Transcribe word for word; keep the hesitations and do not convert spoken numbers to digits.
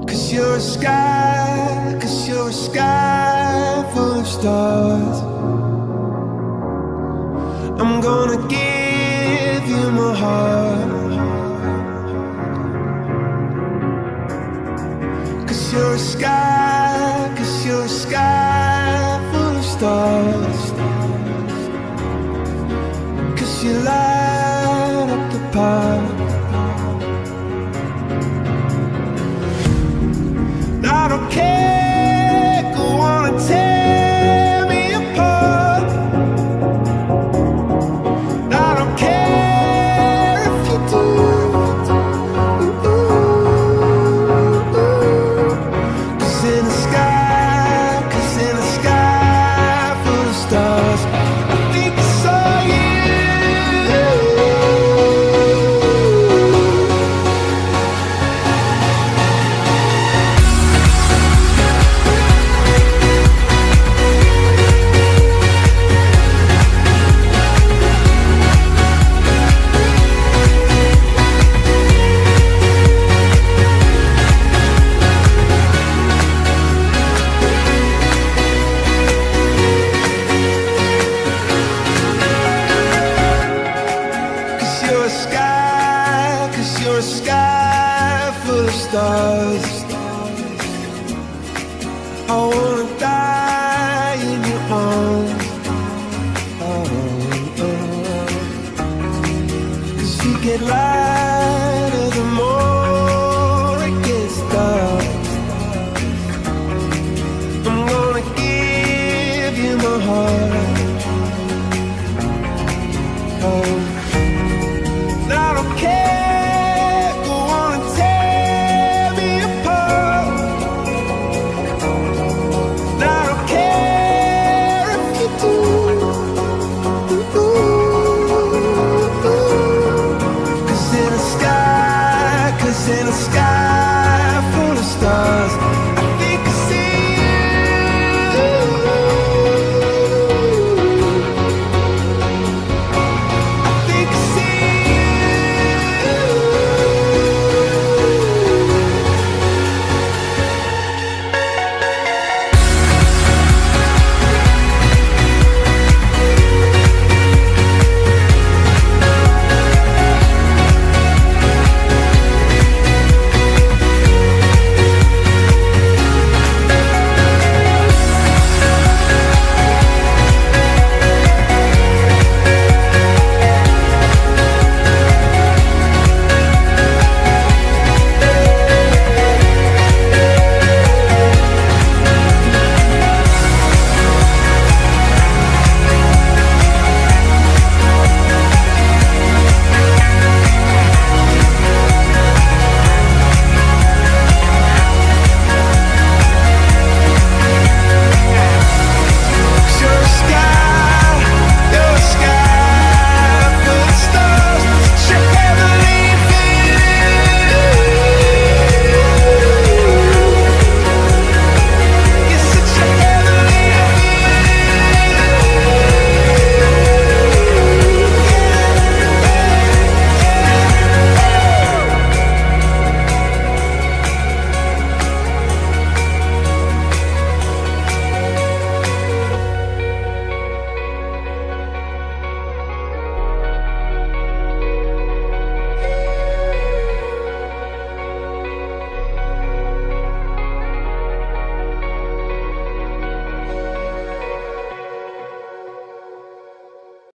'Cause you're a sky, 'cause you're a sky full of stars. I'm gonna give you my heart. 'Cause you're a sky, 'cause you're a sky full of stars. 'Cause you light up the path. I don't care, go on and tear me apart. I don't care if you do. Cause in the sky, cause in the sky full of stars, I think I saw you. You're a sky full of stars. I wanna die in your arms. Oh, oh. 'Cause you get lighter the more it gets dark. I'm gonna give you my heart. Oh, I don't care. In the sky